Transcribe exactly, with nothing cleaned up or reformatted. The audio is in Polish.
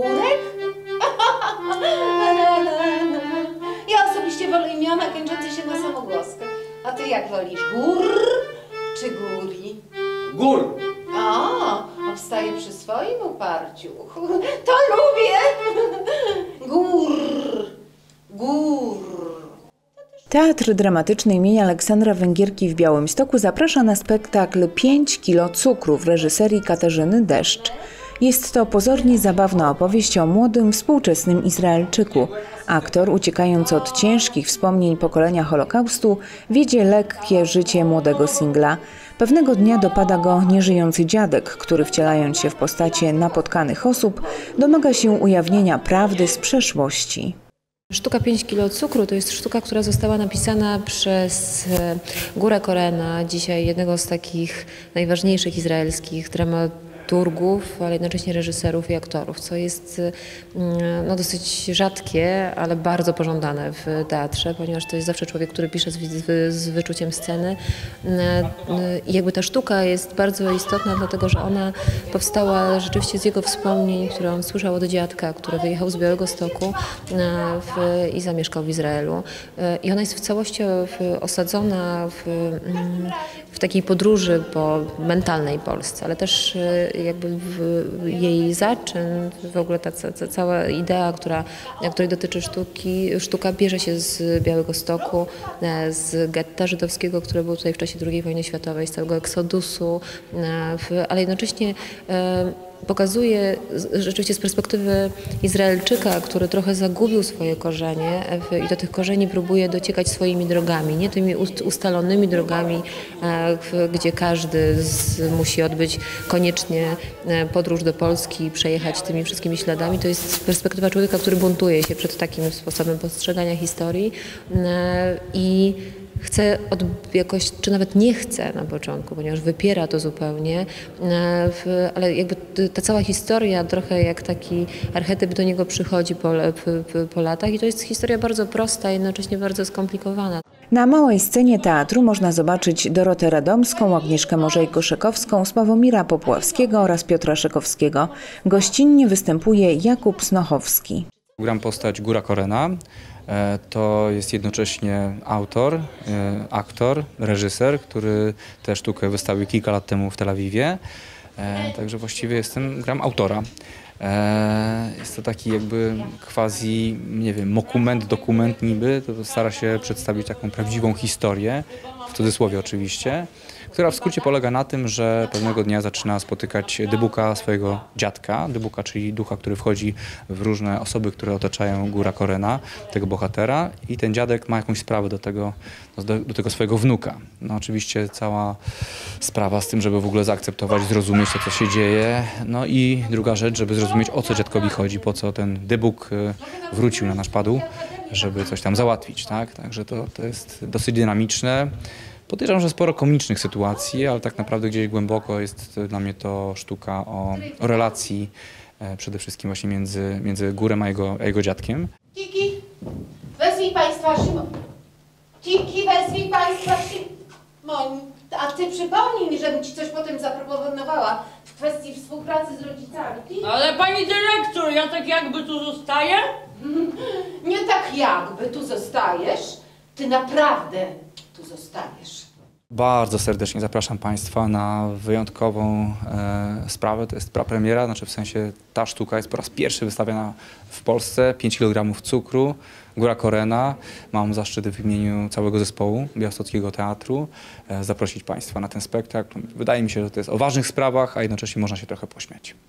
Górek? Ja osobiście wolę imiona kończące się na samogłoskę. A ty jak wolisz? Gór czy góri? Gór! A, obstaje przy swoim uparciu. To lubię! Gór! Gór! Teatr Dramatyczny imienia Aleksandra Węgierki w Białymstoku zaprasza na spektakl pięć kilo cukru w reżyserii Katarzyny Deszcz. Jest to pozornie zabawna opowieść o młodym, współczesnym Izraelczyku. Aktor, uciekając od ciężkich wspomnień pokolenia Holokaustu, wiedzie lekkie życie młodego singla. Pewnego dnia dopada go nieżyjący dziadek, który wcielając się w postacie napotkanych osób, domaga się ujawnienia prawdy z przeszłości. Sztuka pięć kilo cukru to jest sztuka, która została napisana przez Gura Korena, dzisiaj jednego z takich najważniejszych izraelskich dramaturgów, ale jednocześnie reżyserów i aktorów, co jest no, dosyć rzadkie, ale bardzo pożądane w teatrze, ponieważ to jest zawsze człowiek, który pisze z, z, z wyczuciem sceny. I jakby ta sztuka jest bardzo istotna, dlatego że ona powstała rzeczywiście z jego wspomnień, które on słyszał od dziadka, który wyjechał z Białegostoku w, i zamieszkał w Izraelu. I ona jest w całości osadzona w, w takiej podróży po mentalnej Polsce, ale też jakby w jej zaczyn, w ogóle ta, ta, ta cała idea, która, której dotyczy sztuki, sztuka bierze się z Białegostoku, z getta żydowskiego, które było tutaj w czasie drugiej wojny światowej, z całego eksodusu, ale jednocześnie pokazuje rzeczywiście z perspektywy Izraelczyka, który trochę zagubił swoje korzenie i do tych korzeni próbuje dociekać swoimi drogami, nie tymi ustalonymi drogami, gdzie każdy z, musi odbyć koniecznie podróż do Polski i przejechać tymi wszystkimi śladami. To jest perspektywa człowieka, który buntuje się przed takim sposobem postrzegania historii i chce od, jakoś, czy nawet nie chce na początku, ponieważ wypiera to zupełnie, w, ale jakby ta cała historia trochę jak taki archetyp do niego przychodzi po, po, po latach i to jest historia bardzo prosta, jednocześnie bardzo skomplikowana. Na małej scenie teatru można zobaczyć Dorotę Radomską, Agnieszkę Morzejko-Szekowską, Sławomira Popławskiego oraz Piotra Szekowskiego. Gościnnie występuje Jakub Snochowski. Gram postać Gura Korena. To jest jednocześnie autor, aktor, reżyser, który tę sztukę wystawił kilka lat temu w Tel Awiwie. Także właściwie jestem, gram autora. Jest to taki jakby quasi, nie wiem, dokument, dokument niby, to stara się przedstawić taką prawdziwą historię, w cudzysłowie oczywiście, która w skrócie polega na tym, że pewnego dnia zaczyna spotykać dybuka swojego dziadka, dybuka, czyli ducha, który wchodzi w różne osoby, które otaczają Gura Korena, tego bohatera, i ten dziadek ma jakąś sprawę do tego, do, do tego swojego wnuka. No oczywiście cała sprawa z tym, żeby w ogóle zaakceptować, zrozumieć to, co się dzieje. No i druga rzecz, żeby zrozumieć, o co dziadkowi chodzi, po co ten dybuk wrócił na nasz padł, żeby coś tam załatwić, tak? Także to, to jest dosyć dynamiczne. Podejrzewam, że sporo komicznych sytuacji, ale tak naprawdę gdzieś głęboko jest dla mnie to sztuka o, o relacji e, przede wszystkim właśnie między, między Górem a jego, a jego dziadkiem. Kiki, wezwij państwa Szymon. Kiki, wezwij państwa Szymon. A ty przypomnij mi, żebym ci coś potem zaproponowała w kwestii współpracy z rodzicami. Kiki? Ale pani dyrektor, ja tak jakby tu zostaję? Nie tak jakby tu zostajesz, ty naprawdę tu zostajesz. Bardzo serdecznie zapraszam Państwa na wyjątkową e, sprawę. To jest prapremiera, znaczy w sensie ta sztuka jest po raz pierwszy wystawiana w Polsce. pięć kilogramów cukru, Góra Korena. Mam zaszczyt w imieniu całego zespołu Białostockiego Teatru e, zaprosić Państwa na ten spektakl. Wydaje mi się, że to jest o ważnych sprawach, a jednocześnie można się trochę pośmiać.